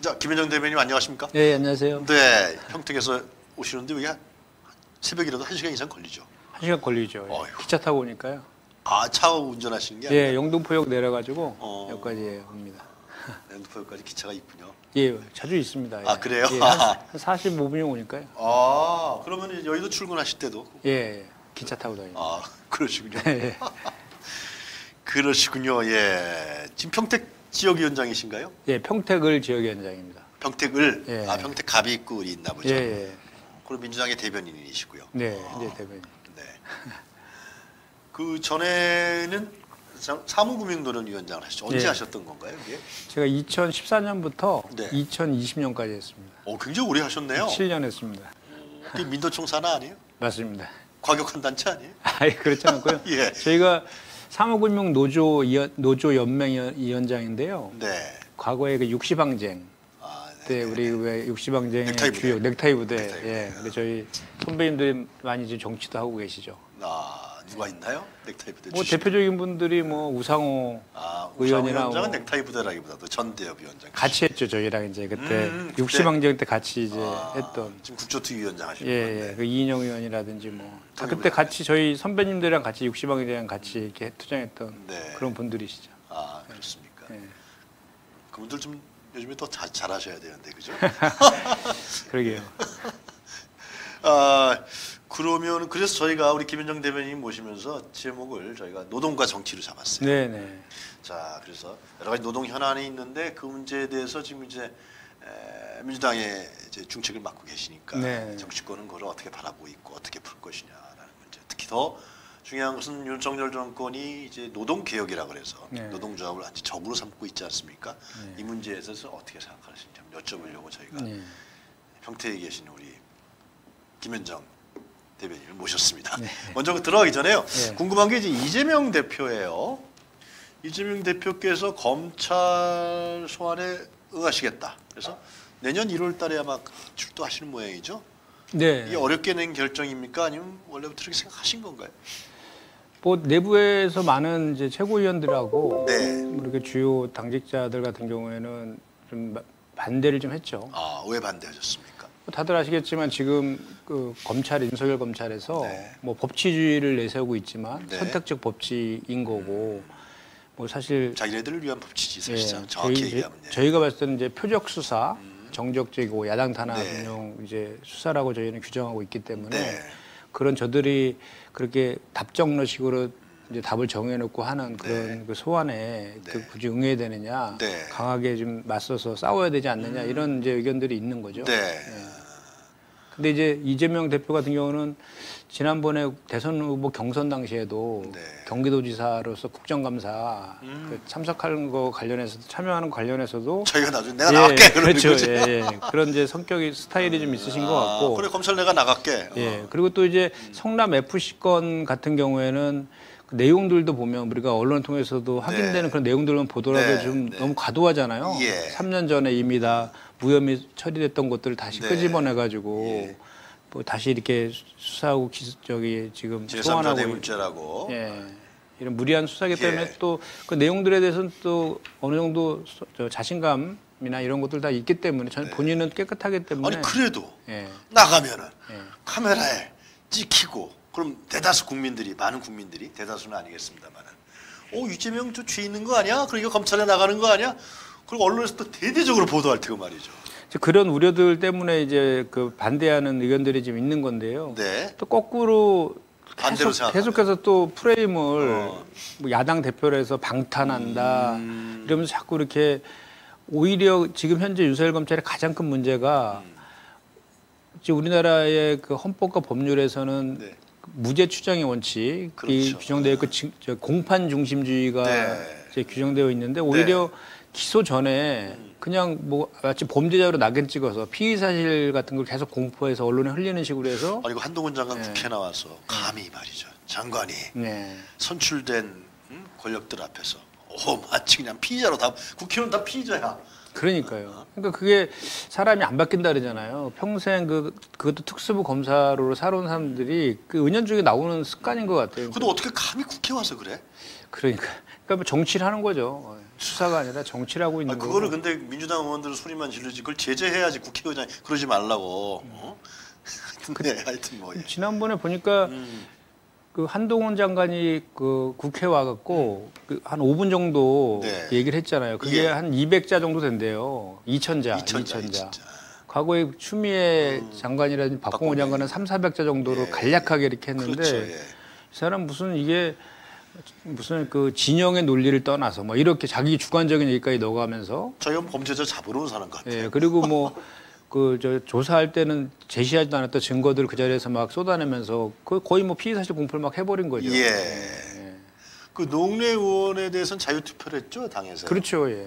자, 김현정 대변인 안녕하십니까? 네, 안녕하세요. 네, 평택에서 오시는데 여기 새벽이라도 1시간 이상 걸리죠? 1시간 걸리죠. 예. 어휴. 기차 타고 오니까요. 아, 차 운전하시는 게 아니라 예, 영등포역 내려가지고 여기까지 옵니다. 영등포역까지 기차가 있군요. 예, 자주 있습니다. 예. 아, 그래요? 예, 한 45분이면 오니까요. 아, 그러면 이제 여의도 출근하실 때도? 예, 기차 타고 다니죠. 아, 그러시군요. 예. 그러시군요. 예. 지금 평택 지역위원장이신가요? 예, 평택을 지역위원장입니다. 평택을? 예. 아, 평택 가비꿀이 있나 보죠? 예, 예. 그리고 민주당의 대변인이시고요. 네, 이제 대변인. 네. 그 전에는 사무금융노련위원장을 하셨죠. 언제 예. 하셨던 건가요, 이게? 제가 2014년부터 네. 2020년까지 했습니다. 굉장히 오래 하셨네요. 7년 했습니다. 그게 민도총 산하 아니에요? 맞습니다. 과격한 단체 아니에요? 아예 그렇지 않고요. 예. 저희가 사무금융 노조 연맹위원장인데요. 네. 과거에 그 육시방쟁 아, 네. 때 우리 왜 육시방쟁의 넥타이 부대. 주역 넥타이 부대. 넥타이 부대. 예. 근데 저희 선배님들이 많이 지금 정치도 하고 계시죠. 누가 있나요? 넥타이 부대 뭐 출신. 대표적인 분들이 뭐 우상호 의원이나 위원장은 뭐 넥타이 부대라기보다도 전대협 위원장. 같이 했죠. 저희랑 이제 그때 그때. 육시방쟁 때 같이 이제 아, 했던. 지금 국조특위위원장 하시는 예, 건데. 예. 그 이인영 의원이라든지 뭐 다 거기 그때 왜- 같이 저희 선배님들이랑 같이 육시방쟁이랑 같이 이렇게 투쟁했던 네. 그런 분들이시죠. 아, 그렇습니까? 예. 그분들 좀 요즘에 더 잘하셔야 되는데, 그죠? 그러게요. 아, 그러면 그래서 저희가 우리 김현정 대변인 모시면서 제목을 저희가 노동과 정치로 잡았어요. 네, 네. 자, 그래서 여러 가지 노동 현안이 있는데 그 문제에 대해서 지금 이제 민주당의 이제 중책을 맡고 계시니까 네. 정치권은 그걸 어떻게 바라보고 있고 어떻게 풀 것이냐라는 문제. 특히 더 중요한 것은 윤석열 정권이 이제 노동 개혁이라 그래서 네. 노동조합을 완전 적으로 삼고 있지 않습니까? 네. 이 문제에 대해서 어떻게 생각하시는지 한번 여쭤보려고 저희가 네. 평택에 계신 우리 김현정 대변인을 모셨습니다. 네. 먼저 들어가기 전에요. 네. 궁금한 게 이제 이재명 대표예요. 이재명 대표께서 검찰 소환에 응하시겠다. 그래서 내년 1월 달에 아마 출두하시는 모양이죠. 네. 이게 어렵게 낸 결정입니까? 아니면 원래부터 그렇게 생각하신 건가요? 뭐 내부에서 많은 이제 최고위원들하고 네. 이렇게 주요 당직자들 같은 경우에는 좀 반대를 좀 했죠. 아, 왜 반대하셨습니까? 다들 아시겠지만 지금 그 검찰 윤석열 검찰에서 네. 뭐 법치주의를 내세우고 있지만 네. 선택적 법치인 거고 뭐 사실 자기네들을 위한 법치지 예, 사실상 정확히 얘기하면. 저희가 봤을 때는 이제 표적 수사, 정적적이고 야당 탄압용 네. 이제 수사라고 저희는 규정하고 있기 때문에 네. 그런 저들이 그렇게 답정너식으로 이제 답을 정해놓고 하는 그런 그 소환에 그 굳이 응해야 되느냐, 네. 강하게 좀 맞서서 싸워야 되지 않느냐 이런 이제 의견들이 있는 거죠. 네. 근데 이제 이재명 대표 같은 경우는 지난번에 대선 후보 경선 당시에도 네. 경기도지사로서 국정감사 그 참석하는 거 관련해서도 참여하는 거 관련해서도 저희가 나중에 내가 나갈게 그러는 그렇죠. 거지. 예, 예. 그런 이제 성격이 스타일이 좀 있으신 것 같고. 그래 검찰 내가 나갈게. 예. 그리고 또 이제 성남 FC 건 같은 경우에는 그 내용들도 보면 우리가 언론 통해서도 확인되는 그런 내용들만 보더라도 네, 좀 네. 너무 과도하잖아요. 예. 3년 전에 이미 다 무혐의 처리됐던 것들을 다시 네. 끄집어내 가지고 예. 뭐 다시 이렇게 수사하고 저기 지금 제3자 소환하고 대문죄라고. 예. 이런 무리한 수사기 때문에 예. 또 그 내용들에 대해서는 또 어느 정도 저 자신감이나 이런 것들 다 있기 때문에 저는 본인은 깨끗하기 때문에 아니 그래도 예. 나가면은 예. 카메라에 찍히고 그럼 대다수 국민들이 많은 국민들이 대다수는 아니겠습니다만은 이재명 저 죄 있는 거 아니야? 그러니까 검찰에 나가는 거 아니야? 그리고 언론에서 또 대대적으로 보도할 테고 말이죠. 그런 우려들 때문에 이제 그 반대하는 의견들이 좀 있는 건데요. 네. 또 거꾸로 반대로 생각하면. 계속해서 또 프레임을 뭐 야당 대표로 해서 방탄한다 이러면서 자꾸 이렇게 오히려 지금 현재 윤석열 검찰의 가장 큰 문제가 지금 우리나라의 그 헌법과 법률에서는 네. 무죄 추정의 원칙이 그렇죠. 규정되어 있고 공판 중심주의가 네. 이제 규정되어 있는데 오히려 기소 전에 그냥 뭐 마치 범죄자로 낙인 찍어서 피의 사실 같은 걸 계속 공포해서 언론에 흘리는 식으로 해서 아니 그 한동훈 장관 국회 나와서 감히 말이죠. 장관이 네. 선출된 권력들 앞에서 마치 그냥 피의자로 다 국회의원 다 피의자야. 그러니까요. 그러니까 그게 사람이 안 바뀐다 그러잖아요. 평생 그것도 특수부 검사로 살아온 사람들이 그 은연중에 나오는 습관인 것 같아요. 근데 어떻게 감히 국회 와서 그래? 그러니까 뭐 정치를 하는 거죠. 수사가 아니라 정치를 하고 있는 거고. 그거를 근데 민주당 의원들은 소리만 지르지 그걸 제재해야지 국회의장 그러지 말라고. 네, 하여튼 뭐. 예. 지난번에 보니까 그 한동훈 장관이 그 국회 와갖고 한 5분 정도 네. 얘기를 했잖아요. 그게 예. 한 200자 정도 된대요. 2,000자. 과거에 추미애 장관이라든지 박홍우 장관은 300~400자 정도로 예. 간략하게 이렇게 했는데 그렇죠. 예. 이 사람 무슨 그 진영의 논리를 떠나서 뭐 이렇게 자기 주관적인 얘기까지 넣어가면서 저희가 범죄자 잡으러 온 사람 같아요. 예, 그리고 뭐 그 저 조사할 때는 제시하지도 않았던 증거들 그 자리에서 막 쏟아내면서 거의 뭐 피의 사실 공표를 막 해버린 거죠. 예. 그 노웅래 의원에 대해서는 자유투표를 했죠 당에서. 그렇죠. 예.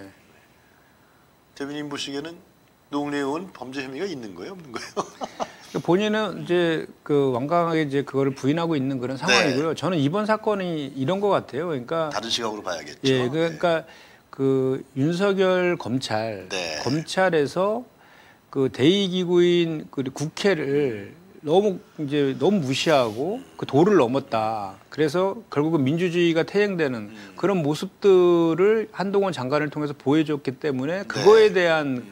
대변인 보시기에는 노웅래 의원 범죄 혐의가 있는 거예요, 없는 거예요? 본인은 이제 그 완강하게 이제 그거를 부인하고 있는 그런 상황이고요. 저는 이번 사건이 이런 것 같아요. 그러니까 다른 시각으로 봐야겠죠. 예, 그러니까 그 윤석열 검찰에서 그 대의기구인 그 국회를 너무 무시하고 그 도를 넘었다. 그래서 결국은 민주주의가 퇴행되는 그런 모습들을 한동훈 장관을 통해서 보여줬기 때문에 그거에 대한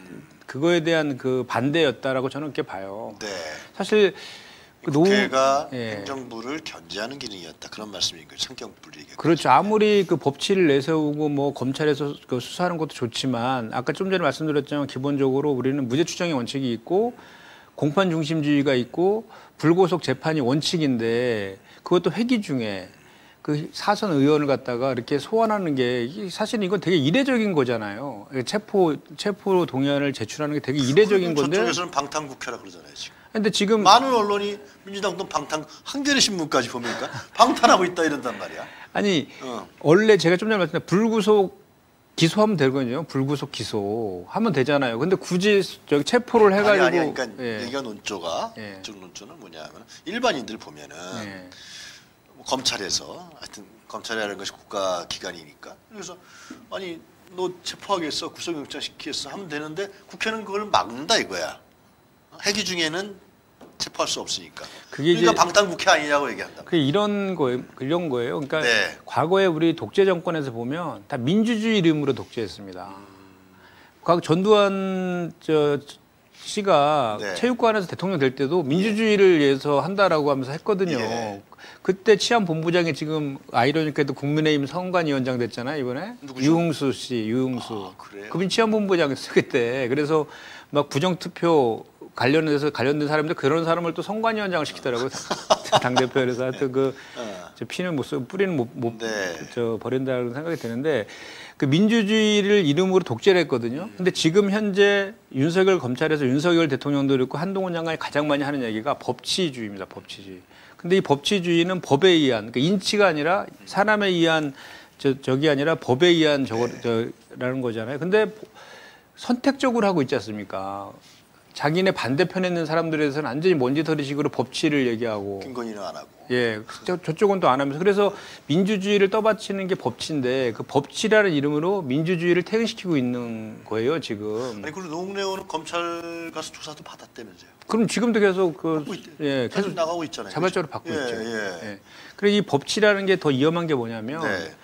그 반대였다라고 저는 그렇게 봐요. 네. 사실 그 국회가 예. 행정부를 견제하는 기능이었다 그런 말씀인 거예요. 성격 불이익. 그렇죠. 아무리 그 법치를 내세우고 뭐 검찰에서 그 수사하는 것도 좋지만 아까 좀 전에 말씀드렸지만 기본적으로 우리는 무죄 추정의 원칙이 있고 공판 중심주의가 있고 불구속 재판이 원칙인데 그것도 회기 중에 그 사선 의원을 갖다가 이렇게 소환하는 게 사실은 이건 되게 이례적인 거잖아요. 체포 동의안을 제출하는 게 되게 이례적인 건데. 저쪽에서는 방탄국회라 그러잖아요 지금. 근데 지금 많은 언론이 민주당도 방탄 한겨레 신문까지 보니까 방탄하고 있다 이런단 말이야. 아니 원래 제가 좀 전에 말씀드린 불구속 기소하면 되거든요. 불구속 기소하면 되잖아요. 근데 굳이 저기 체포를 해가지고 아니 그러니까 예. 얘기가 논조가 예. 쪽 논조는 뭐냐면 일반인들 보면은 예. 뭐 검찰에서 하여튼 검찰이라는 것이 국가 기관이니까 그래서 아니 너 체포하겠어 구속영장 시키겠어 하면 되는데 국회는 그걸 막는다 이거야. 회기 중에는 체포할 수 없으니까. 그러니까 방탄국회 아니냐고 얘기한다. 그 이런 거예요. 그러니까 네. 과거에 우리 독재 정권에서 보면 다 민주주의 이름으로 독재했습니다. 과거 전두환 씨가 네. 체육관에서 대통령 될 때도 민주주의를 위해서 한다라고 하면서 했거든요. 예. 그때 치안본부장이 지금 아이러니까도 국민의힘 선관위원장 됐잖아요 이번에. 누구죠? 유흥수 씨, 아, 그래요? 그분 치안본부장이었어요 그때. 그래서 막 부정투표 관련된 사람들 그런 사람을 또 선관위원장을 시키더라고요. 당대표에서 하여튼 저 피는 못 쓰고 뿌리는 못 버린다는 생각이 드는데 그 민주주의를 이름으로 독재를 했거든요. 근데 지금 현재 윤석열 검찰에서 윤석열 대통령도 그렇고 한동훈 장관이 가장 많이 하는 얘기가 법치주의입니다. 법치주의. 근데 이 법치주의는 법에 의한 그러니까 인치가 아니라 사람에 의한 저기 아니라 법에 의한 저라는 거잖아요. 근데 선택적으로 하고 있지 않습니까? 자기네 반대편에 있는 사람들에 대해서는 완전히 먼지털이식으로 법치를 얘기하고 김건희는 안 하고. 예, 저쪽은 또 안 하면서 그래서 민주주의를 떠받치는 게 법치인데 그 법치라는 이름으로 민주주의를 퇴행시키고 있는 거예요 지금. 아니 그리고 노웅래 의원은 검찰 가서 조사도 받았다면서요. 그럼 지금도 계속 계속 나가고 있잖아요. 자발적으로 받고 예, 있죠. 예. 예. 그리고 이 법치라는 게 더 위험한 게 뭐냐면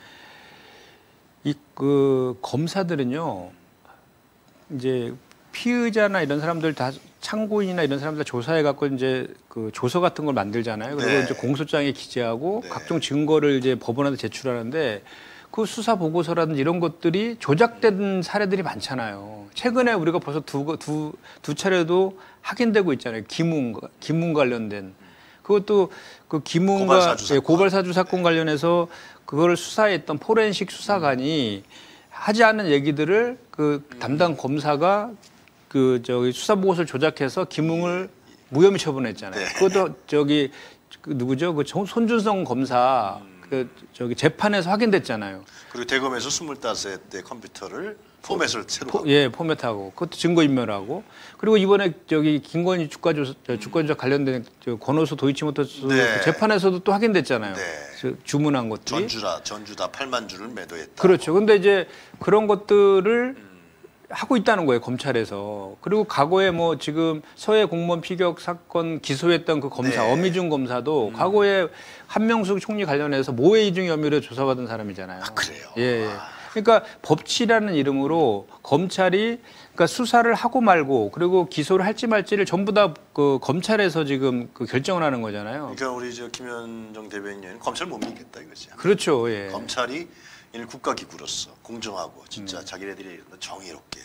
그 검사들은요 이제 피의자나 이런 사람들 다 참고인이나 이런 사람들 다 조사해 갖고 이제 그 조서 같은 걸 만들잖아요. 그리고 이제 공소장에 기재하고 각종 증거를 이제 법원한테 제출하는데 그 수사 보고서라든지 이런 것들이 조작된 사례들이 많잖아요. 최근에 우리가 벌써 두 차례도 확인되고 있잖아요. 김문 관련된 그것도 그 김문과 고발 사주 사건 관련해서 그거를 수사했던 포렌식 수사관이 하지 않은 얘기들을 그 담당 검사가 그 수사 보고서를 조작해서 김웅을 무혐의 처분했잖아요. 그것도 그 누구죠? 그 손준성 검사 재판에서 확인됐잖아요. 그리고 대검에서 25대 컴퓨터를 포맷을 새로 하고. 포맷하고 그것도 증거인멸하고 그리고 이번에 김건희 주가 조작 관련된 권오수 도이치모터스 재판에서도 또 확인됐잖아요. 주문한 것들이 전주다 8만 주를 매도했다. 그렇죠. 근데 이제 그런 것들을 하고 있다는 거예요 검찰에서. 그리고 과거에 뭐 지금 서해 공무원 피격 사건 기소했던 그 검사 엄희준 검사도 과거에 한명숙 총리 관련해서 모해 이중 혐의로 조사받은 사람이잖아요. 아 그래요. 예. 그러니까 법치라는 이름으로 검찰이 그러니까 수사를 하고 말고 그리고 기소를 할지 말지를 전부 다 그 검찰에서 지금 그 결정을 하는 거잖아요. 그러니까 우리 저 김현정 대변인은 검찰 못 믿겠다 이거지. 그렇죠. 예. 검찰이 일 국가기구로서 공정하고 진짜 자기네들이 정의롭게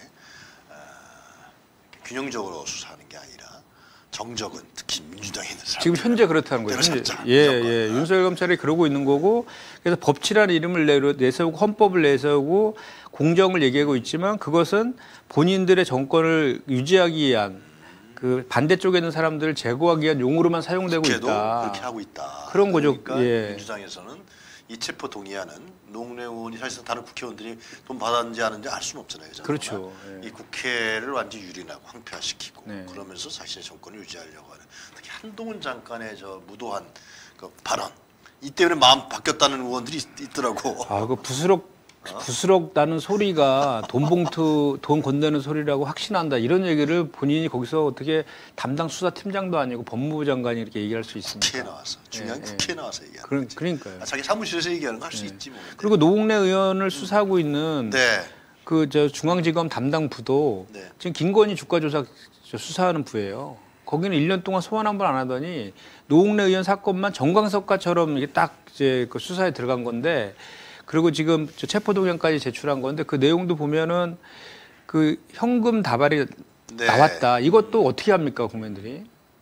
균형적으로 수사하는 게 아니라 정적은 특히 민주당에 있는 사람 지금 현재 그렇다는 거예요. 현재. 때려잡자, 예, 무조건. 예. 윤석열 검찰이 그러고 있는 거고 그래서 법치라는 이름을 내세우고 헌법을 내세우고 공정을 얘기하고 있지만 그것은 본인들의 정권을 유지하기 위한 그 반대쪽에 있는 사람들을 제거하기 위한 용어로만 사용되고 국회도 있다. 그렇게 하고 있다. 그런 거죠. 그러니까 예. 민주당에서는 이 체포 동의안은 노웅래 의원이 사실상 다른 국회의원들이 돈 받았는지 아는지 알 수는 없잖아요. 저는. 그렇죠. 예. 이 국회를 완전히 유린하고 황폐화시키고 네. 그러면서 자신의 정권을 유지하려고 하는 특히 한동훈 장관의 저 무도한 그 발언 이 때문에 마음 바뀌었다는 의원들이 있더라고. 아, 그 부스럭 나는 소리가 돈 건네는 소리라고 확신한다. 이런 얘기를 본인이 거기서 어떻게 담당 수사팀장도 아니고 법무부 장관이 이렇게 얘기할 수 있습니까? 국회에 나와서 중요한 예, 국회에 나와서 얘기하는 거지. 그러니까요. 자기 사무실에서 얘기하는 거 할 수 있지 뭐. 그리고 노웅래 의원을 수사하고 있는 네. 그 저 중앙지검 담당 부도 네. 지금 김건희 주가조사 수사하는 부예요. 거기는 1년 동안 소환 한 번 안 하더니 노웅래 의원 사건만 정광석과처럼 이게 딱 이제 그 수사에 들어간 건데 그리고 지금 저 체포동의안까지 제출한 건데 그 내용도 보면은 그 현금 다발이 네. 나왔다. 이것도 어떻게 합니까 국민들이?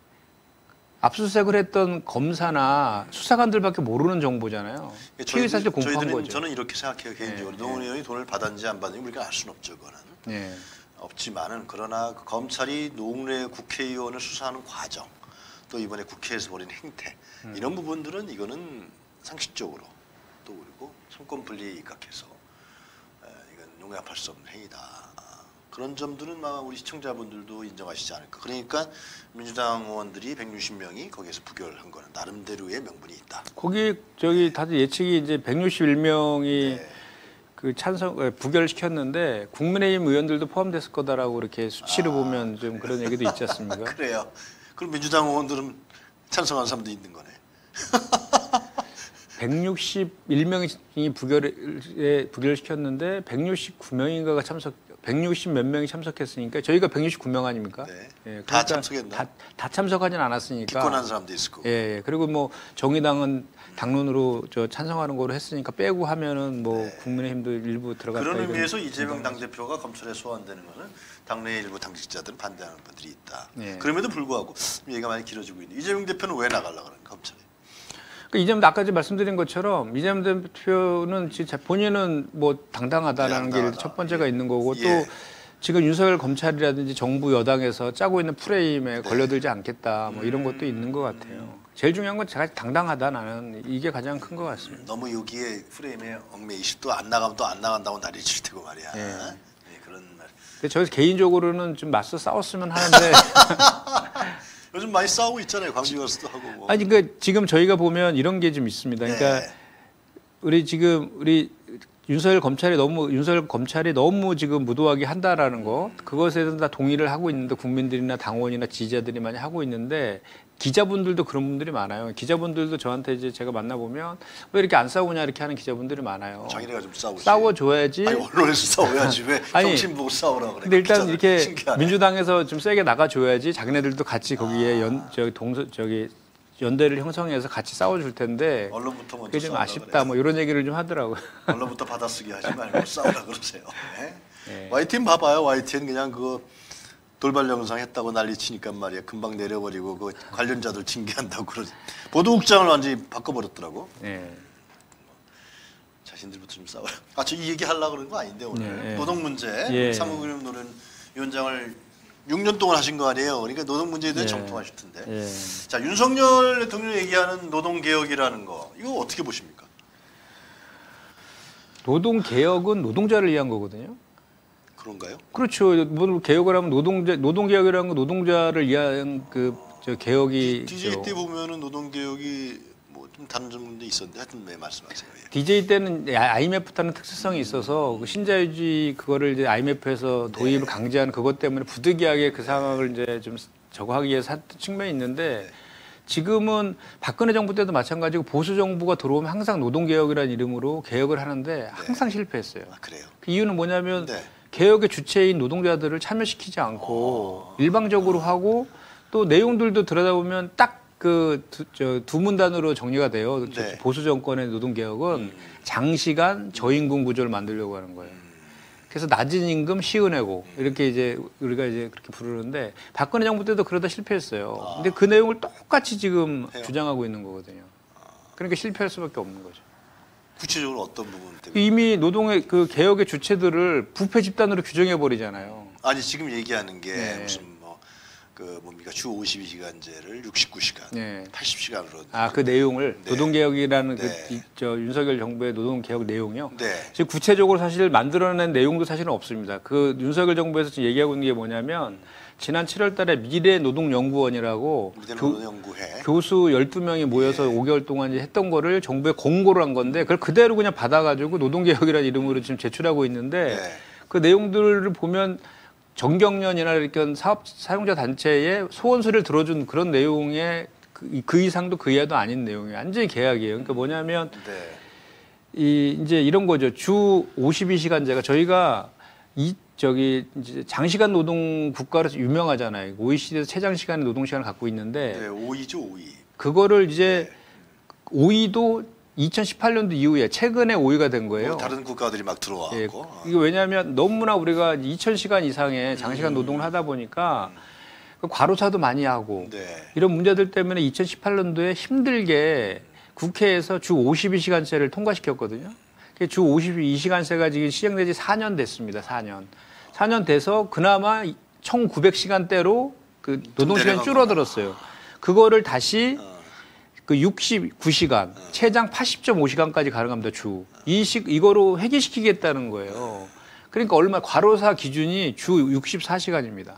압수수색을 했던 검사나 수사관들밖에 모르는 정보잖아요. 피의 사실 공포한 거죠. 저는 이렇게 생각해요 개인적으로. 노웅래 의원이 돈을 받았는지 안 받았는지 우리가 알 수는 없죠 그거는. 예. 없지만은 그러나 그 검찰이 노웅래 국회의원을 수사하는 과정 또 이번에 국회에서 벌인 행태 이런 부분들은 이거는 상식적으로 또 그리고 성권 분리에 입각해서 이건 용납할 수 없는 행위다. 그런 점들은 아마 우리 시청자분들도 인정하시지 않을까. 그러니까 민주당 의원들이 160명이 거기에서 부결한 거는 나름대로의 명분이 있다. 거기 저기 다들 예측이 이제 161명이 네. 그 부결을 시켰는데 국민의힘 의원들도 포함됐을 거다라고 이렇게 수치를 보면 좀 그런 얘기도 있지 않습니까? 그래요. 그럼 민주당 의원들은 찬성한 사람도 있는 거네. 161명이 부결을 시켰는데 169명인가가 160 몇 명이 참석했으니까 저희가 169명 아닙니까? 네. 예, 다 참석했나? 다 참석하진 않았으니까. 기권한 사람도 있을 거고. 예, 예. 그리고 뭐 정의당은 당론으로 저 찬성하는 거로 했으니까 빼고 하면은 뭐 국민의힘도 일부 들어갔다. 그런 이런 의미에서 이재명 당대표가 검찰에 소환되는 것은 당내 일부 당직자들은 반대하는 분들이 있다. 예. 그럼에도 불구하고 얘기가 많이 길어지고 있는데 이재명 대표는 왜 나가려고 그러는 검찰에? 그러니까 이재명 아까 말씀드린 것처럼 이재명 대표는 진짜 본인은 뭐 당당하다라는 네, 게 첫 번째가 있는 거고 예. 또 지금 윤석열 검찰이라든지 정부 여당에서 짜고 있는 프레임에 걸려들지 않겠다 뭐 이런 것도 있는 것 같아요. 제일 중요한 건 제가 당당하다 나는 이게 가장 큰 것 같습니다. 너무 여기에 프레임에 얽매이시 또 안 나가면 또 안 나간다고 난리 칠 테고 말이야. 예. 예, 그런 말. 근데 저 개인적으로는 좀 맞서 싸웠으면 하는데 요즘 많이 싸우고 있잖아요. 광주 가서도 하고 뭐. 아니 그러니까 지금 저희가 보면 이런 게 좀 있습니다. 그러니까 네. 우리 윤석열 검찰이 너무 지금 무도하게 한다라는 거 그것에 대해서 다 동의를 하고 있는데 국민들이나 당원이나 지지자들이 많이 하고 있는데 기자분들도 그런 분들이 많아요. 기자분들도 저한테 이제 제가 만나보면 왜 이렇게 안 싸우냐 이렇게 하는 기자분들이 많아요. 자기네가 좀 싸우지. 싸워줘야지. 아니 언론에서 싸워야지 왜 아니, 정신 보고 싸우라 그래. 근데 일단 기자들. 이렇게 신기하네. 민주당에서 좀 세게 나가줘야지 자기네들도 같이 거기에 연대를 형성해서 같이 싸워줄 텐데 언론부터 먼저 그게 좀 싸우라 아쉽다 그래요. 뭐 이런 얘기를 좀 하더라고요. 언론부터 받아쓰기 하지 말고 싸우라 그러세요. 네? 네. YTN 봐봐요. YTN 그냥 그 돌발 영상 했다고 난리 치니까 말이야. 금방 내려버리고 그 관련자들 징계한다고 그러지. 보도국장을 완전히 바꿔버렸더라고. 네. 자신들부터 좀 싸워라. 아, 저 이 얘기 하려고 그런 거 아닌데 오늘. 네. 노동 문제. 예. 사무근육 노련 위원장을 6년 동안 하신 거 아니에요. 그러니까 노동 문제에 대해 예. 정통하실 텐데. 예. 자, 윤석열 대통령이 얘기하는 노동 개혁이라는 거 이거 어떻게 보십니까? 노동 개혁은 노동자를 위한 거거든요. 그런가요? 그렇죠. 뭐 개혁을 하면 노동 개혁이라는 건 노동자를 위한 저 개혁이. DJ 때 보면은 노동 개혁이 뭐 좀 다른 점도 있었는데 하여튼 왜 말씀하세요? 예. DJ 때는 IMF 타는 특수성이 있어서 그 신자유주의 그거를 이제 IMF에서 도입을 강제하는 그것 때문에 부득이하게 그 상황을 이제 좀 저거 하기 위해서 한 측면이 있는데 지금은 박근혜 정부 때도 마찬가지고 보수 정부가 들어오면 항상 노동개혁이라는 이름으로 개혁을 하는데 항상 실패했어요. 아, 그래요. 그 이유는 뭐냐면 네. 개혁의 주체인 노동자들을 참여시키지 않고 일방적으로 하고 또 내용들도 들여다보면 딱 그 두 문단으로 정리가 돼요. 네. 보수 정권의 노동개혁은 장시간 저임금 구조를 만들려고 하는 거예요. 그래서 낮은 임금 시은해고 이렇게 이제 우리가 이제 그렇게 부르는데 박근혜 정부 때도 그러다 실패했어요. 근데 그 내용을 똑같이 지금 해요. 주장하고 있는 거거든요. 그러니까 실패할 수밖에 없는 거죠. 구체적으로 어떤 부분 때문에? 이미 노동의 그 개혁의 주체들을 부패 집단으로 규정해 버리잖아요. 아니 지금 얘기하는 게 네. 무슨 뭐 그 뭡니까 주 52시간제를 69시간, 네. 80시간으로. 아, 그 내용을 네. 노동개혁이라는 네. 저 윤석열 정부의 노동개혁 내용이요. 네. 지금 구체적으로 사실 만들어낸 내용도 사실은 없습니다. 그 윤석열 정부에서 지금 얘기하고 있는 게 뭐냐면 지난 7월 달에 미래노동연구원이라고 미래노동연구회. 교수 12명이 모여서 5개월 동안 이제 했던 거를 정부에 공고를 한 건데 그걸 그대로 그냥 받아가지고 노동개혁이라는 이름으로 지금 제출하고 있는데 네. 그 내용들을 보면 정경련이나 이렇게 사업 사용자 단체의 소원서를 들어준 그런 내용의 그 이상도 그 이하도 아닌 내용이에요. 완전히 계약이에요. 그러니까 뭐냐면 네. 이제 이런 거죠. 주 52시간제가 저희가 이제 장시간 노동 국가로서 유명하잖아요. OECD에서 최장시간의 노동 시간을 갖고 있는데 네, 5위죠, 5위. 그거를 이제 5위도 2018년도 이후에 최근에 5위가 된 거예요. 다른 국가들이 막 들어와고. 예, 이거 왜냐하면 너무나 우리가 2,000시간 이상의 장시간 노동을 하다 보니까 그 과로사도 많이 하고 네. 이런 문제들 때문에 2018년도에 힘들게 국회에서 주 52시간제를 통과시켰거든요. 주 52시간제가 지금 시행된 지 4년 됐습니다. 4년. 4년 돼서 그나마 1,900시간대로 그 노동시간이 줄어들었어요. 그거를 다시 그 69시간, 최장 80.5시간까지 가능합니다, 주. 이거로 회귀시키겠다는 거예요. 그러니까 과로사 기준이 주 64시간입니다.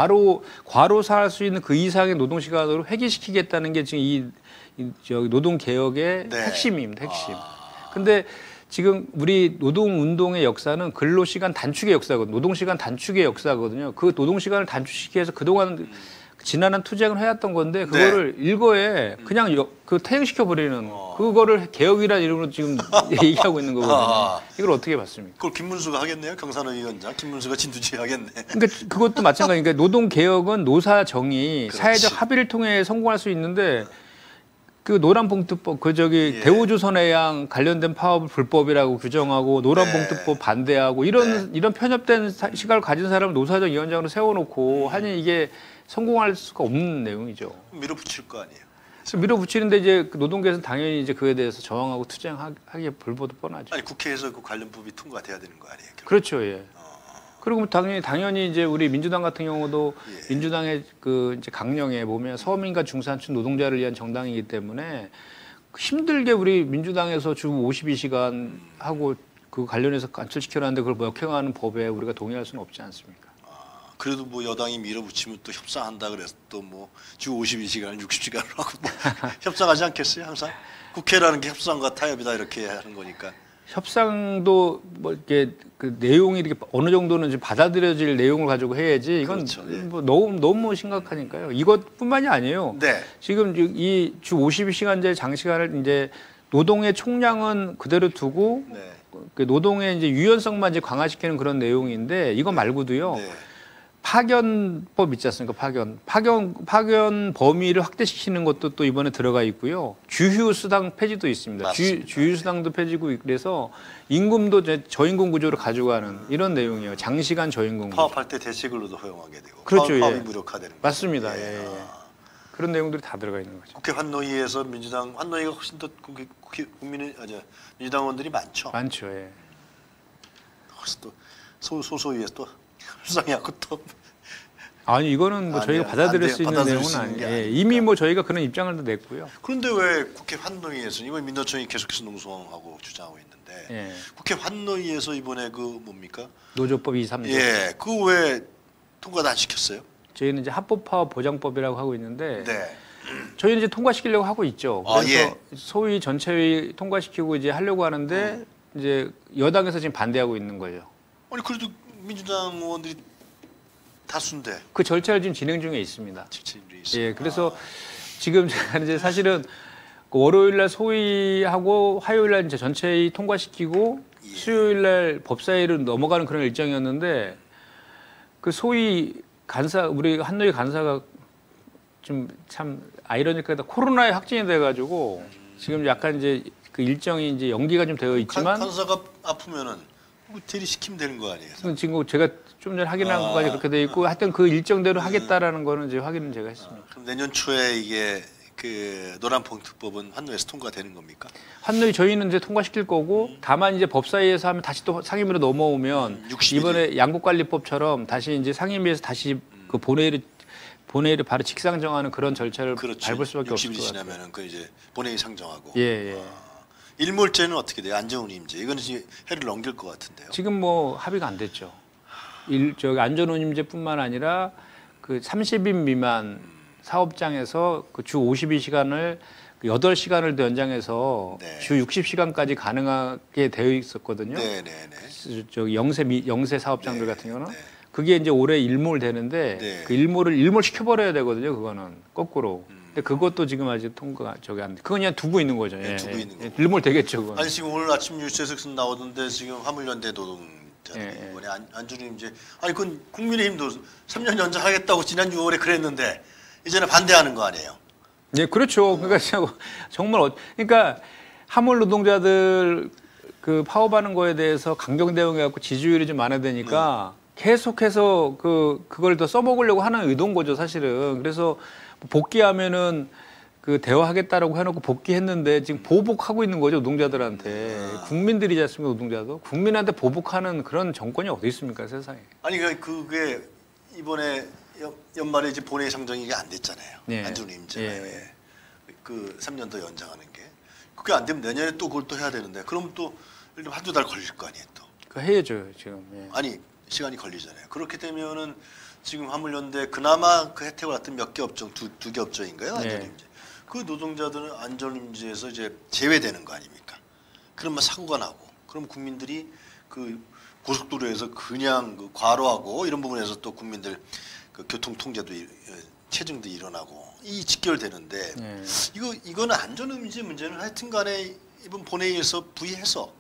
과로사 할 수 있는 그 이상의 노동시간으로 회귀시키겠다는 게 지금 저기 노동개혁의 네. 핵심입니다, 핵심. 근데 지금 우리 노동운동의 역사는 근로시간 단축의 역사거든요. 노동시간 단축의 역사거든요. 그 노동시간을 단축시키기 위해서 그동안 지난한 투쟁을 해왔던 건데 그거를 일거에 그냥 퇴행시켜 버리는 그거를 개혁이라는 이름으로 지금 얘기하고 있는 거거든요. 이걸 어떻게 봤습니까? 그걸 김문수가 하겠네요. 경산호 위원장. 김문수가 진두지 하겠네. 그러니까 그것도 마찬가지니까 노동 개혁은 노사 정의, 그렇지. 사회적 합의를 통해 성공할 수 있는데 그 노란봉투법 예. 대우조선해양 관련된 파업을 불법이라고 규정하고 노란봉투법 반대하고 이런 편협된 시각을 가진 사람을 노사정 위원장으로 세워놓고 하니 이게 성공할 수가 없는 내용이죠. 밀어붙일 거 아니에요. 그래서 밀어붙이는데 이제 노동계에서는 당연히 이제 그에 대해서 저항하고 투쟁하기에 불보듯 뻔하죠. 아니 국회에서 그 관련법이 통과돼야 되는 거 아니에요? 결국? 그렇죠, 예. 그리고 당연히 이제 우리 민주당 같은 경우도 예. 민주당의 그 이제 강령에 보면 서민과 중산층 노동자를 위한 정당이기 때문에 힘들게 우리 민주당에서 주 52시간 하고 그 관련해서 관철시켜놨는데 그걸 역행하는 법에 우리가 동의할 수는 없지 않습니까? 그래도 뭐 여당이 밀어붙이면 또 협상한다 그래서 또 뭐 주 52시간을 60시간으로 하고 뭐 협상하지 않겠어요? 항상 국회라는 게 협상과 타협이다 이렇게 하는 거니까. 협상도 뭐 이렇게 그 내용이 이렇게 어느 정도는 좀 받아들여질 내용을 가지고 해야지 이건 그렇죠, 예. 뭐 너무 심각하니까요. 이것뿐만이 아니에요. 네. 지금 이 주 52시간제 장시간을 이제 노동의 총량은 그대로 두고 네. 그 노동의 이제 유연성만 이제 강화시키는 그런 내용인데 이거 말고도요. 네. 파견법 있지 않습니까? 파견 범위를 확대시키는 것도 또 이번에 들어가 있고요. 주휴수당 폐지도 있습니다. 맞습니다. 주휴수당도 폐지고 그래서 임금도 저임금 구조로 가져가는 이런 내용이에요. 장시간 저임금 구조. 파업할 때 대체근로도 허용하게 되고 그렇죠, 파업이 예. 무력화되는 거죠. 맞습니다. 예. 예. 그런 내용들이 다 들어가 있는 거죠. 국회 환노위에서 민주당 환노위가 훨씬 더 민주당 의원들이 많죠. 많죠. 예. 훨씬 또 소소위에서 또 협상하고 또 아니 이거는 뭐 저희가 아니요, 받아들일 안 수 돼요. 있는 받아들일 내용은 수 있는 게 아니에요. 예, 아니니까. 이미 뭐 저희가 그런 입장을 도 냈고요. 그런데 왜 국회 환노위에서 이번 민노총이 계속해서 농성하고 주장하고 있는데 예. 국회 환노위에서 이번에 그 뭡니까? 노조법 2, 3조. 예, 그거 왜 통과도 안 시켰어요? 저희는 이제 합법화업 보장법이라고 하고 있는데 네. 저희는 이제 통과시키려고 하고 있죠. 아, 그래서 예. 소위 전체의 통과시키고 이제 하려고 하는데 이제 여당에서 지금 반대하고 있는 거예요. 아니 그래도 민주당 의원들이 다수인데 그 절차를 지금 진행 중에 있습니다. 직진들이 있어요. 예, 그래서 지금 제가 이제 사실은 그 월요일 날 소위하고 화요일 날 이제 전체의 통과시키고 예. 수요일 날 법사위로 넘어가는 그런 일정이었는데 그 소위 간사 우리 한노위 간사가 좀 참 아이러니하다 코로나에 확진이 돼가지고 지금 약간 이제 그 일정이 이제 연기가 좀 되어 있지만 간사가 아프면은 뭐 대리시키면 되는 거 아니에요? 지금 제가 좀 전에 확인한 것까지 그렇게 돼 있고 하여튼 그 일정대로 하겠다라는 거는 이제 확인은 제가 했습니다. 그럼 내년 초에 이게 그 노란봉투법은 한노에서 통과되는 겁니까? 한노위 저희는 이제 통과시킬 거고 다만 이제 법사위에서 하면 다시 또 상임위로 넘어오면 60일. 이번에 양국관리법처럼 다시 이제 상임위에서 다시 그 본회의를 바로 직상 정하는 그런 절차를 밟을 수밖에 없을 60일이 것 같아요. 지나면은 그 이제 본회의 상정하고. 예, 예. 일몰제는 어떻게 돼요? 안정훈 임제 이거는 지금 해를 넘길 것 같은데요. 지금 뭐 합의가 안 됐죠. 저기 안전운임제뿐만 아니라 그 30인 미만 사업장에서 그 주 52시간을 8시간을 더 연장해서 네. 주 60시간까지 가능하게 되어 있었거든요. 네네네. 저기 영세 사업장들 네, 같은 경우는 네. 그게 이제 올해 일몰 되는데 네. 그 일몰 시켜버려야 되거든요. 그거는 거꾸로. 근데 그것도 지금 아직 통과가 저기 안 돼. 그건 그냥 두고 있는 거죠. 네, 예, 두고 예. 있는 거고. 일몰 되겠죠. 그건. 아니 지금 오늘 아침 뉴스에서 나오던데 지금 화물연대 노동자들이 예, 이번에 안준우 임제 아니 그건 국민의힘도 3년 연장하겠다고 지난 6월에 그랬는데 이제는 반대하는 거 아니에요? 네, 그렇죠. 그러니까 정말 그러니까 하물 노동자들 그 파업하는 거에 대해서 강경 대응해 갖고 지지율이 좀 많아야 되니까 계속해서 그걸 더 써먹으려고 하는 의도인 거죠, 사실은. 그래서 복귀하면은 그 대화하겠다라고 해놓고 복귀했는데 지금 보복하고 있는 거죠, 노동자들한테. 국민들이지 않습니까, 노동자도? 국민한테 보복하는 그런 정권이 어디 있습니까, 세상에. 아니 그게 이번에 연말에 이제 본회의 상정이 이게 안 됐잖아요. 예. 안준우 임제 예. 그 3년 더 연장하는 게 그게 안 되면 내년에 또 그걸 또 해야 되는데 그럼 또 예를 들면 한두 달 걸릴 거 아니에요 또. 그 해야죠, 지금. 예. 아니 시간이 걸리잖아요. 그렇게 되면은 지금 화물연대 그나마 그 혜택을 받던 몇 개 업종 두 개 업종인가요? 안전임제. 그 노동자들은 안전임제에서 이제 제외되는 거 아닙니까? 그러면 사고가 나고 그럼 국민들이 그 고속도로에서 그냥 그 과로하고 이런 부분에서 또 국민들 그 교통 통제도 체증도 일어나고 이 직결되는데 예. 이거는 안전임제 문제는 하여튼간에 이번 본회의에서 부의해서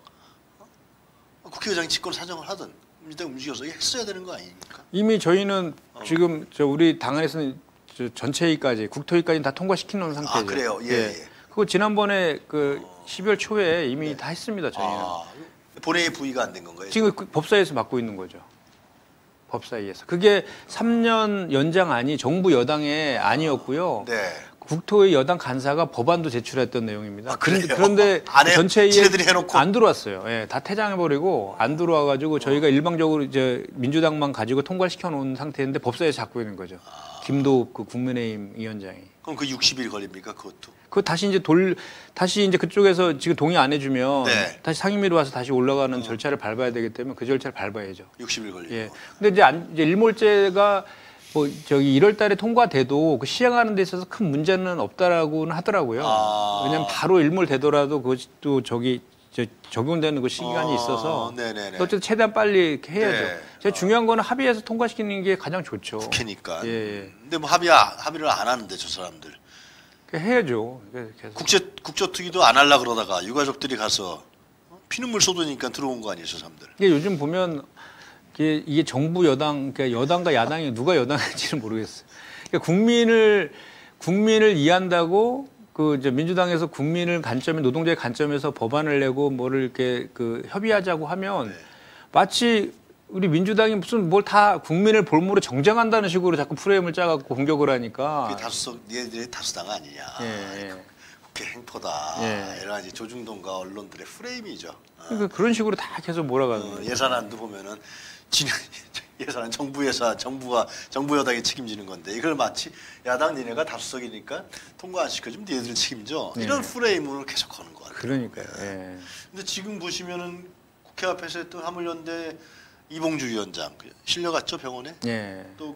국회의장이 직권 사정을 하든 민주당 움직여서 했어야 되는 거 아닙니까? 이미 저희는 지금 우리 당 안에서는 전체회의까지 국토회의까지 다 통과시켜 놓은 상태죠. 아 그래요? 예. 그거 지난번에 그 12월 초에 이미 다 했습니다. 저희는. 본회의 부의가 안 된 건가요? 지금 그 법사위에서 맡고 있는 거죠. 법사위에서. 그게 3년 연장안이 정부 여당의 안이었고요. 네. 국토의 여당 간사가 법안도 제출했던 내용입니다. 아, 그래요? 그런데 안 해요? 전체회의에 지네들이 해놓고? 안 들어왔어요. 예, 다 퇴장해버리고 안 들어와가지고 저희가 일방적으로 이제 민주당만 가지고 통과시켜 놓은 상태인데 법사위에서 잡고 있는 거죠. 김도읍 그 국민의힘 위원장이. 그럼 그 60일 걸립니까 그것도? 그 다시 이제 그쪽에서 지금 동의 안 해주면 네. 다시 상임위로 와서 다시 올라가는 절차를 밟아야 되기 때문에 그 절차를 밟아야죠. 60일 걸리고. 예. 근데 이제 일몰제가 뭐 저기 1월달에 통과돼도 그 시행하는 데 있어서 큰 문제는 없다라고는 하더라고요. 왜냐하면 바로 일몰되더라도 그것도 적용되는 그 시간이 있어서 네네네. 어쨌든 최대한 빨리 이렇게 해야죠. 네. 제일 중요한 거는 합의해서 통과시키는 게 가장 좋죠. 국회니까. 예. 근데 뭐 합의를 안 하는데 저 사람들. 해야죠. 계속. 국조특위도 안 하려 그러다가 유가족들이 가서 피눈물 쏟으니까 들어온 거 아니에요, 저 사람들. 이게 요즘 보면 이게 정부 여당, 그러니까 여당과 야당이 누가 여당인지는 모르겠어요. 그러니까 국민을 이해한다고 그 이제 민주당에서 국민을 관점에 노동자의 관점에서 법안을 내고 뭐를 이렇게 그 협의하자고 하면 마치 우리 민주당이 무슨 뭘 다 국민을 볼모로 정쟁한다는 식으로 자꾸 프레임을 짜갖고 공격을 하니까. 그게 얘들이 다수당 아니냐. 예. 국회 행포다. 예. 여러 가지 조중동과 언론들의 프레임이죠. 그러니까 그런 식으로 다 계속 몰아가는 거예요. 예산안도 보면은 예산안 정부 여당이 책임지는 건데 이걸 마치 야당 니네가 다수석이니까 통과 안 시켜주면 니네들 책임져. 이런 프레임을 계속 거는 거 같아요. 그러니까요. 예. 근데 지금 보시면은 국회 앞에서 했던 화물연대 이봉주 위원장 실려갔죠 병원에. 예. 또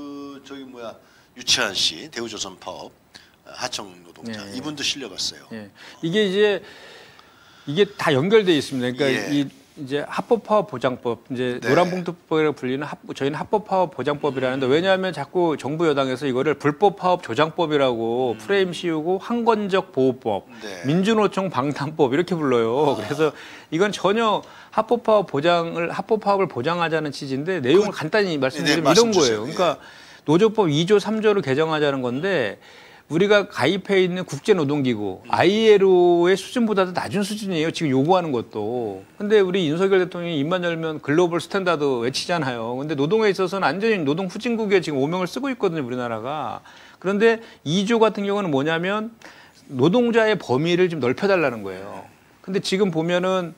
유채한 씨 대우조선 파업 하청 노동자 이분도 실려갔어요. 예. 이게 다 연결돼 있습니다. 그러니까 예. 이제 합법화업 보장법, 이제 네. 노란봉투법이라고 불리는 저희는 합법화업 보장법이라는데 왜냐하면 자꾸 정부 여당에서 이거를 불법화업 조장법이라고 프레임 씌우고 황건적 보호법, 네. 민주노총 방탄법 이렇게 불러요. 그래서 이건 전혀 합법화업을 보장하자는 취지인데 내용을 간단히 말씀드리면 말씀 이런 주세요. 거예요. 그러니까 노조법 2조 3조를 개정하자는 건데 우리가 가입해 있는 국제노동기구 ILO의 수준보다도 낮은 수준이에요. 지금 요구하는 것도. 근데 우리 윤석열 대통령이 입만 열면 글로벌 스탠다드 외치잖아요. 근데 노동에 있어서는 완전히 노동 후진국에 지금 오명을 쓰고 있거든요. 우리나라가. 그런데 2조 같은 경우는 뭐냐면 노동자의 범위를 좀 넓혀달라는 거예요. 근데 지금 보면은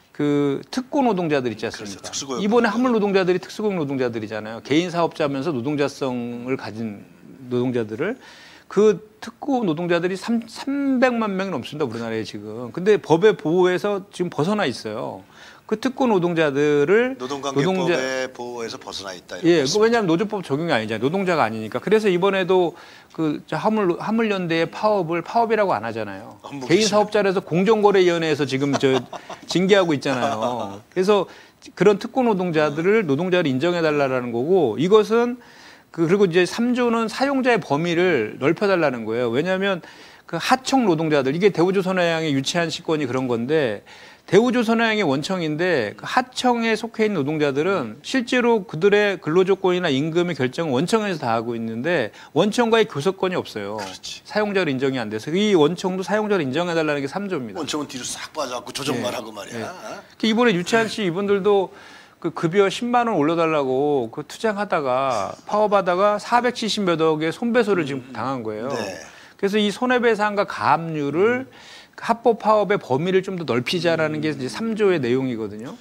그 특고 노동자들 있지 않습니까? 그렇죠. 이번에 화물 노동자들이 특수고용 노동자들이잖아요. 개인 사업자면서 노동자성을 가진 노동자들을 그 특고 노동자들이 300만 명이 넘습니다. 우리나라에 지금. 근데 법의 보호에서 지금 벗어나 있어요. 그 특고 노동자들을 노동관계법의 보호에서 벗어나 있다. 예, 왜냐하면 노조법 적용이 아니잖아요. 노동자가 아니니까. 그래서 이번에도 그 화물연대의 파업이라고 안 하잖아요. 개인 사업자라서 공정거래위원회에서 지금 징계하고 있잖아요. 그래서 그런 특고 노동자들을 노동자를 인정해달라는 거고 이것은 그리고 이제 3조는 사용자의 범위를 넓혀달라는 거예요. 왜냐하면 그 하청 노동자들 이게 대우조선해양의 유치한 시권이 그런 건데 대우조선해양의 원청인데 그 하청에 속해 있는 노동자들은 실제로 그들의 근로조건이나 임금의 결정은 원청에서 다 하고 있는데 원청과의 교섭권이 없어요. 그렇지. 사용자로 인정이 안 돼서 이 원청도 사용자를 인정해달라는 게 3조입니다. 원청은 뒤로 싹 빠져갖고 조정만 하고 말이야. 이번에 유치한 씨 이분들도 그 급여 10만 원 올려달라고 그 투쟁하다가 파업하다가 470몇 억의 손배소를 지금 당한 거예요. 네. 그래서 이 손해배상과 가압류를 합법 파업의 범위를 좀 더 넓히자라는 게 이제 3조의 내용이거든요.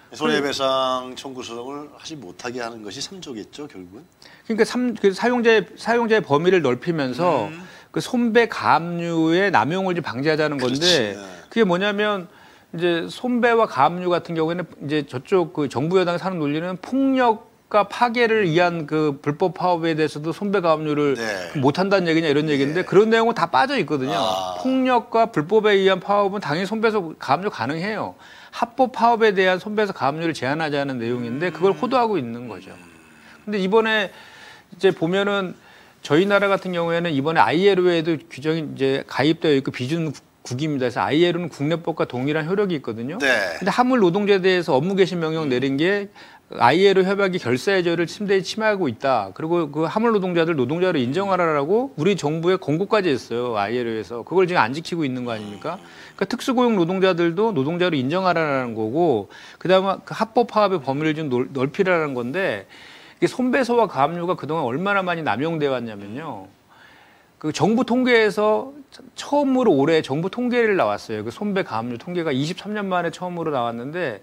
손해배상 청구서를 하지 못하게 하는 것이 3조겠죠, 결국은. 그러니까 그 사용자의 범위를 넓히면서 그 손배 가압류의 남용을 좀 방지하자는 건데 그렇지. 그게 뭐냐면 이제 손배와 가압류 같은 경우에는 이제 저쪽 그 정부 여당이 하는 논리는 폭력과 파괴를 위한 그 불법 파업에 대해서도 손배 가압류를 네. 못 한다는 얘기냐 이런 얘기인데 그런 내용은 다 빠져 있거든요. 폭력과 불법에 의한 파업은 당연히 손배소 가압류 가능해요. 합법 파업에 대한 손배소 가압류를 제한하자는 내용인데 그걸 호도하고 있는 거죠. 근데 이번에 이제 보면은 저희 나라 같은 경우에는 이번에 ILO에도 규정이 이제 가입되어 있고 비준 국입니다. 그래서 ILO는 국내법과 동일한 효력이 있거든요. 네. 근데 화물 노동자에 대해서 업무 개시 명령 내린 게 ILO 협약이 결사해저를 심대히 침해하고 있다. 그리고 그 화물 노동자들 노동자로 인정하라라고 우리 정부에 권고까지 했어요. ILO에서. 그걸 지금 안 지키고 있는 거 아닙니까? 그러니까 특수고용 노동자들도 노동자로 인정하라는 거고 그다음에 그 합법 파업의 범위를 좀 넓히라는 건데 이게 손배소와 가압류가 그동안 얼마나 많이 남용돼 왔냐면요. 그 정부 통계에서 처음으로 올해 정부 통계를 나왔어요. 그 손배 가압류 통계가 23년 만에 처음으로 나왔는데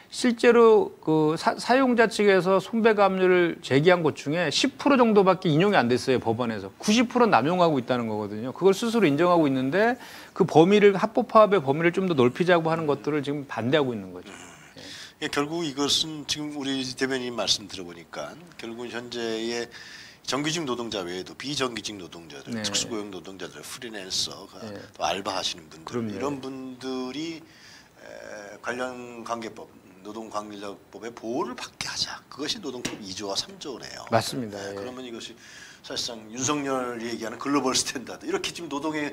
실제로 그 사용자 측에서 손배 가압류를 제기한 것 중에 10% 정도밖에 인용이 안 됐어요. 법원에서. 90%는 남용하고 있다는 거거든요. 그걸 스스로 인정하고 있는데 그 범위를 합법 파업의 범위를 좀 더 넓히자고 하는 것들을 지금 반대하고 있는 거죠. 예, 결국 이것은 지금 우리 대변인 말씀 들어보니까 결국 현재의 정규직 노동자 외에도 비정규직 노동자들, 네. 특수고용 노동자들, 프리랜서, 네. 또 알바하시는 분들 그럼요. 이런 분들이 관련 관계법, 노동관계법의 보호를 받게 하자. 그것이 노동법 2조와 3조네요. 맞습니다. 예. 그러면 이것이 사실상 윤석열이 얘기하는 글로벌 스탠다드 이렇게 지금 노동의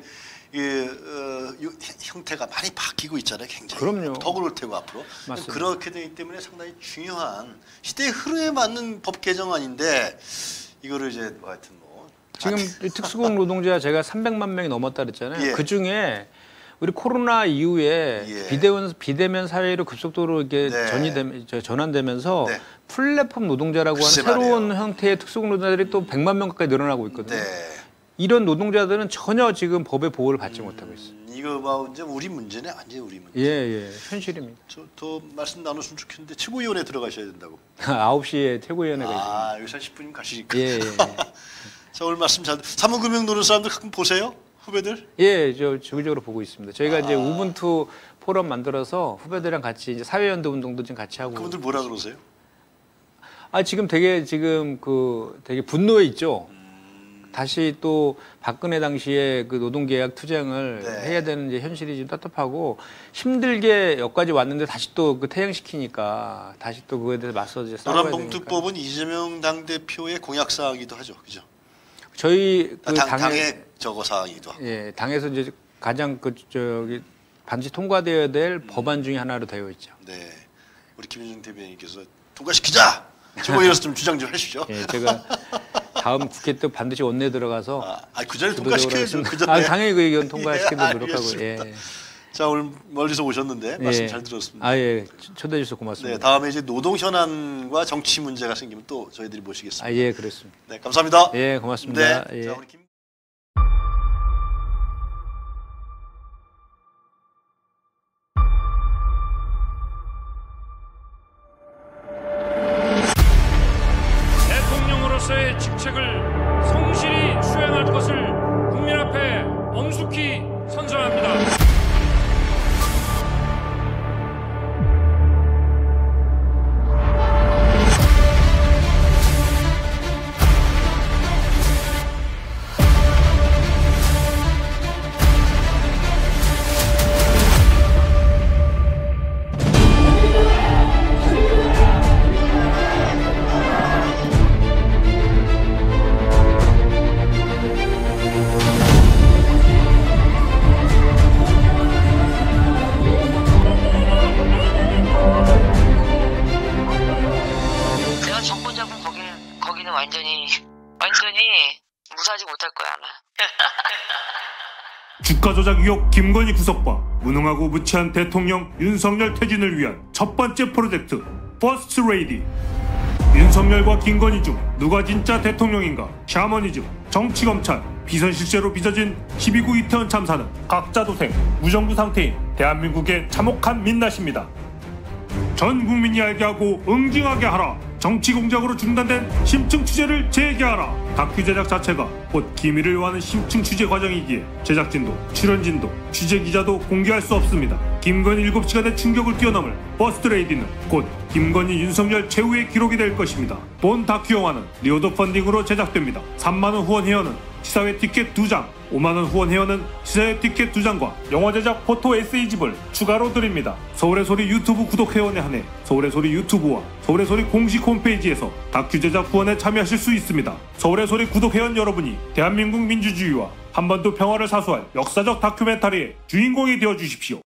형태가 많이 바뀌고 있잖아요. 굉장히. 그럼요. 더 그럴 테고 앞으로. 맞습니다. 그렇게 되기 때문에 상당히 중요한 시대의 흐름에 맞는 법 개정안인데 이거를 이제 뭐 하여튼 뭐 지금 특수고용 노동자 제가 300만 명이 넘었다 그랬잖아요. 예. 그 중에 우리 코로나 이후에 예. 비대면 사회로 급속도로 이렇게 네. 전환되면서 네. 플랫폼 노동자라고 하는 글쎄 새로운 말이에요. 형태의 특수고용 노동자들이 또 100만 명 가까이 늘어나고 있거든요. 네. 이런 노동자들은 전혀 지금 법의 보호를 받지 못하고 있어요. 이거 봐 이제 우리 문제네 완전 우리 문제. 예, 현실입니다. 저 더 말씀 나눴으면 좋겠는데 최고위원회 들어가셔야 된다고. 9시에 최고위원회가 있습니다. 아 여기서 한 10분이면 가시니까. 예. 자 오늘 말씀 잘. 사무금융 노는 사람들 가끔 보세요 후배들. 예, 저 주기적으로 보고 있습니다. 저희가 이제 우분투 포럼 만들어서 후배들이랑 같이 이제 사회연대 운동도 좀 같이 하고. 그분들 뭐라 그러세요? 지금 되게 분노해 있죠. 다시 또 박근혜 당시에 그 노동계약 투쟁을 네. 해야 되는 이제 현실이 좀 답답하고 힘들게 여기까지 왔는데 다시 또 그 퇴행시키니까 다시 또 그거에 대해서 맞서 이제 싸워야 되니까. 노란봉투법은 이재명 당대표의 공약 사항이기도 하죠, 그죠? 저희 그 당의 저거 사항이기도 하고. 예, 당에서 이제 가장 그 저기 반드시 통과되어야 될 법안 중에 하나로 되어 있죠. 네, 우리 김윤중 대변인께서 통과시키자. 뭐 이래서 좀 주장 좀 해주시죠. 예, 제가 다음 국회 때 반드시 원내 들어가서 그 전에 통과시켜야죠. 그 전에. 당연히 그 의견 통과시키도록 노력하고. 알겠습니다. 예. 자, 오늘 멀리서 오셨는데 말씀 예. 잘 들었습니다. 예, 초대해 주셔서 고맙습니다. 네, 다음에 이제 노동 현안과 정치 문제가 생기면 또 저희들이 모시겠습니다. 예, 그렇습니다. 네, 감사합니다. 예, 고맙습니다. 네, 예. 자, 우리 김... 대통령으로서의 직책을 성실히 수행할 것을 국민 앞에 엄숙히 선서합니다. 내가 정권 잡은 거기는 완전히 무사하지 못할 거야 아마. 주가 조작 의혹 김건희 구속과 무능하고 무치한 대통령 윤석열 퇴진을 위한 첫 번째 프로젝트 퍼스트 레이디. 윤석열과 김건희 중 누가 진짜 대통령인가? 샤머니즘, 정치검찰, 비선실세로 빚어진 12구 이태원 참사는 각자 도생, 무정부 상태인 대한민국의 참혹한 민낯입니다. 전 국민이 알게 하고 응징하게 하라. 정치 공작으로 중단된 심층 취재를 재개하라. 다큐 제작 자체가 곧 기밀을 요하는 심층 취재 과정이기에 제작진도 출연진도 취재 기자도 공개할 수 없습니다. 김건희 7시간의 충격을 뛰어넘을 버스트 레이디는 곧 김건희 윤석열 최후의 기록이 될 것입니다. 본 다큐 영화는 리오더 펀딩으로 제작됩니다. 3만원 후원 회원은 시사회 티켓 2장, 5만원 후원 회원은 시사회 티켓 2장과 영화 제작 포토 에세이집을 추가로 드립니다. 서울의 소리 유튜브 구독 회원에 한해 서울의 소리 유튜브와 서울의 소리 공식 홈페이지에서 다큐 제작 후원에 참여하실 수 있습니다. 서울의 소리 구독 회원 여러분이 대한민국 민주주의와 한반도 평화를 사수할 역사적 다큐멘터리의 주인공이 되어주십시오.